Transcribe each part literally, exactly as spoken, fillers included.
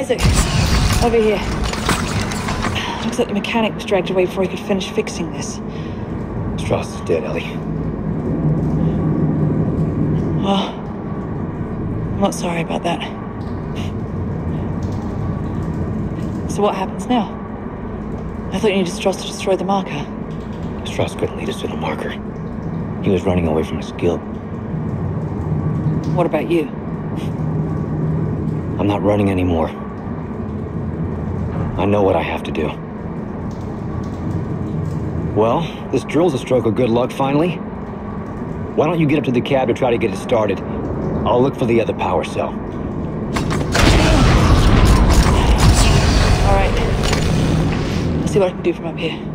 Isaac, over here. Looks like the mechanic was dragged away before he could finish fixing this. Strauss is dead, Ellie. Well, I'm not sorry about that. So what happens now? I thought you needed Strauss to destroy the marker. Strauss couldn't lead us to the marker. He was running away from his guild. What about you? I'm not running anymore. I know what I have to do. Well, this drill's a stroke of good luck, finally. Why don't you get up to the cab to try to get it started? I'll look for the other power cell. All right. Let's see what I can do from up here.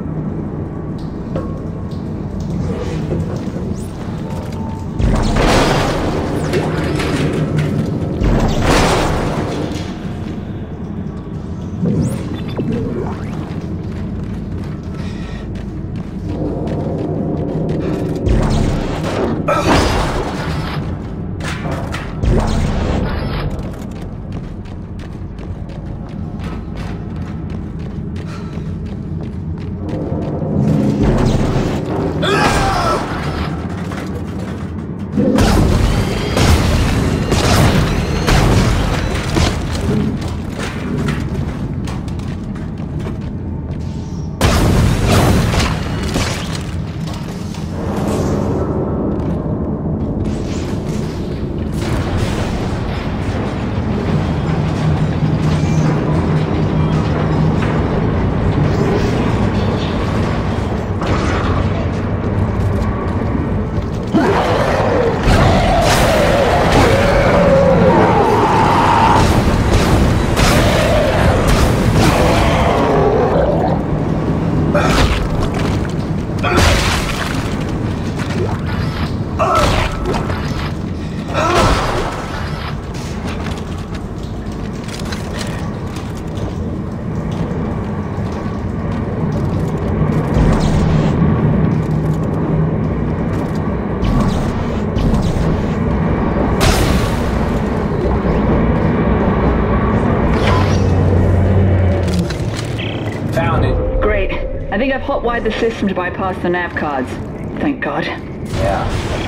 I think I've hot-wired the system to bypass the nav cards. Thank God. Yeah.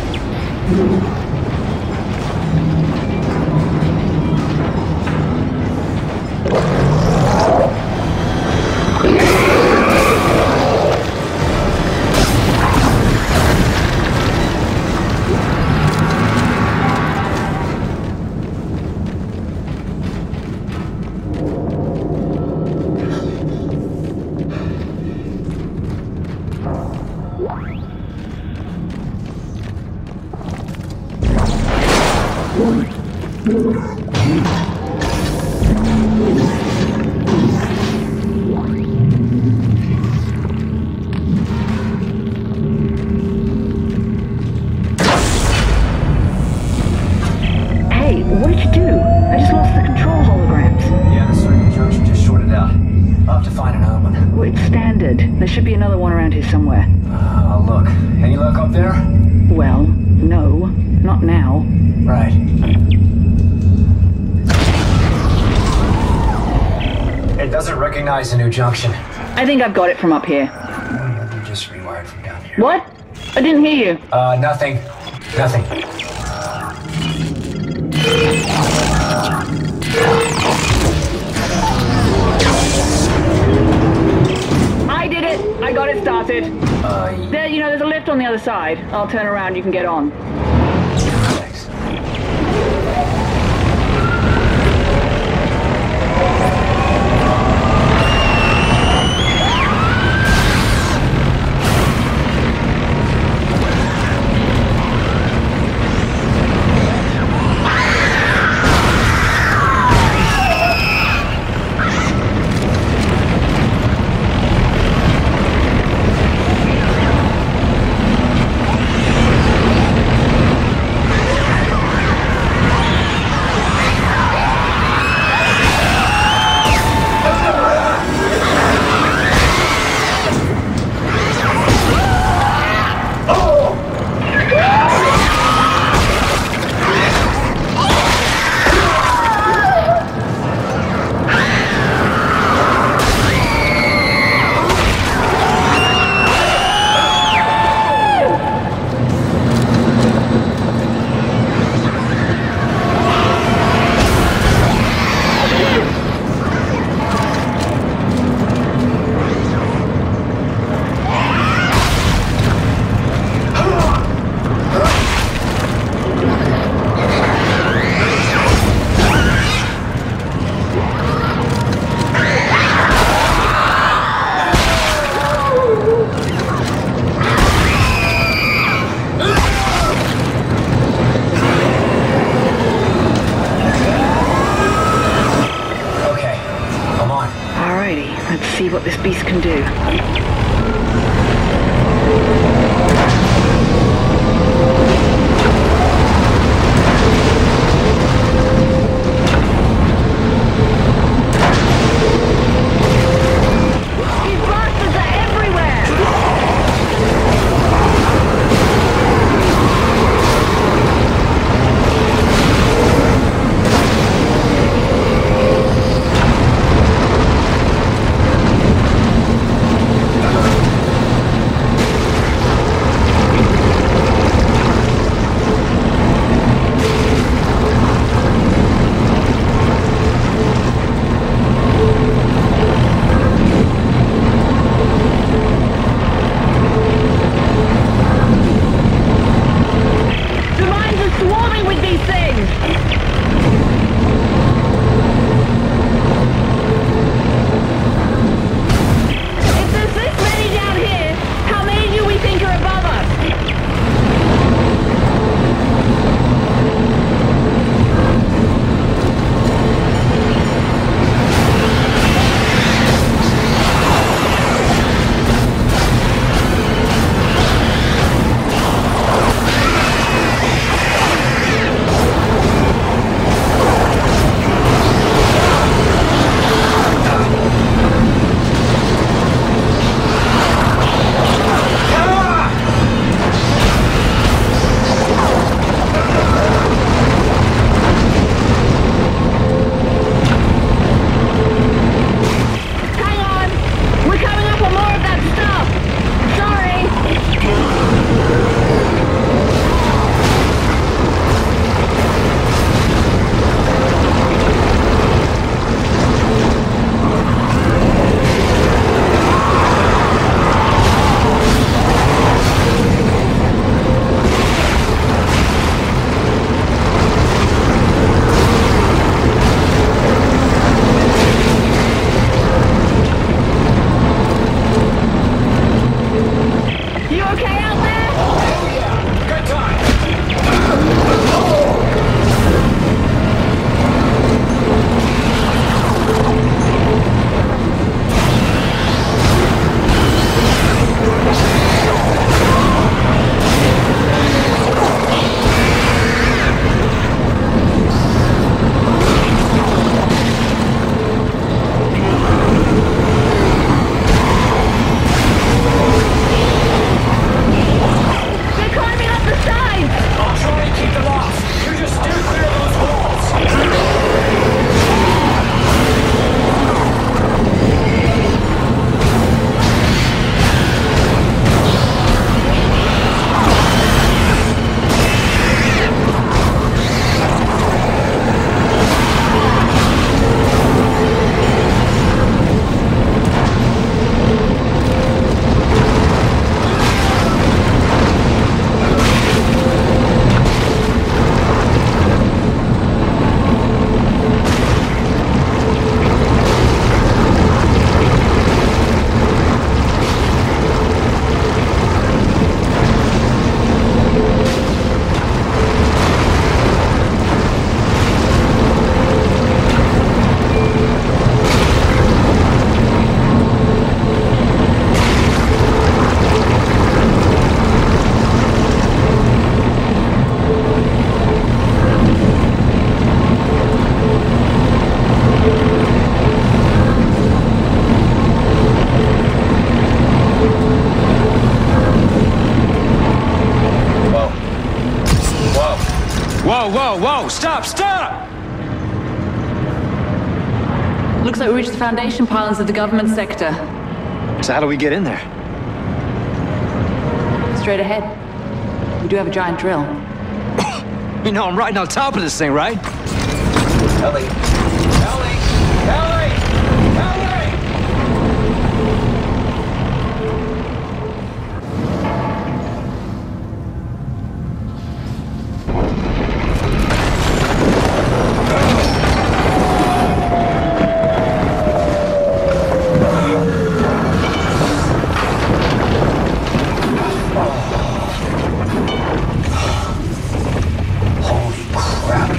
There should be another one around here somewhere. Uh, I'll look. Any luck up there? Well, no. Not now. Right. It doesn't recognize the new junction. I think I've got it from up here. You just rewired from down here. What? I didn't hear you. Uh, nothing. Nothing. I did it! I got it started. Uh, there, you know, there's a lift on the other side. I'll turn around, you can get on. Thanks. what this beast can do. Whoa, whoa, whoa! Stop, stop! Looks like we reached the foundation pylons of the government sector. So how do we get in there? Straight ahead. We do have a giant drill. You know I'm right on top of this thing, right? Ellie! Ellie! Ellie! Ellie!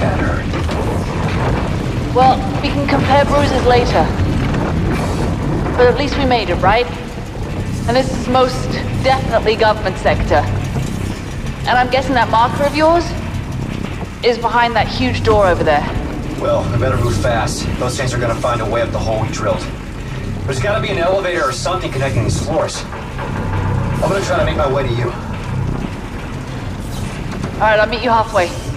Well, we can compare bruises later. But at least we made it, right? And this is most definitely government sector. And I'm guessing that marker of yours is behind that huge door over there. Well, we better move fast. Those things are gonna find a way up the hole we drilled. There's gotta be an elevator or something connecting these floors. I'm gonna try to make my way to you. Alright, I'll meet you halfway.